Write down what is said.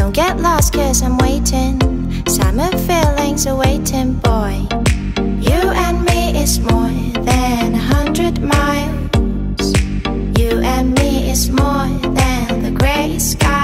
Don't get lost cause I'm waiting. Summer feelings are waiting, boy. You and me is more than 100 miles. You and me is more than the gray sky.